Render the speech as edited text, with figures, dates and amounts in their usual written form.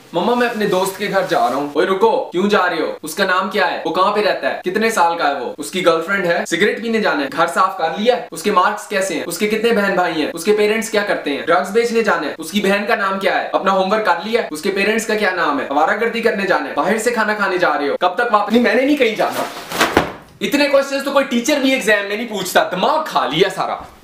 मम्मा मैं अपने दोस्त के घर जा रहा हूँ। ओए रुको, क्यों जा रही हो? उसका नाम क्या है? वो कहाँ पे रहता है? कितने साल का है वो? उसकी गर्लफ्रेंड है? सिगरेट पीने जाना है? घर साफ कर लिया है? उसके मार्क्स कैसे हैं? उसके कितने बहन भाई हैं? उसके पेरेंट्स क्या करते हैं? ड्रग्स बेचने जाना है? उसकी बहन का नाम क्या है? अपना होमवर्क कर लिया है? उसके पेरेंट्स का क्या नाम है? आवारागर्दी करने जाना है? बाहर से खाना खाने जा रहे हो? कब तक वापस? नहीं, मैंने नहीं कहीं जाना। इतने क्वेश्चंस तो कोई टीचर भी एग्जाम में नहीं पूछता। दिमाग खा लिया सारा।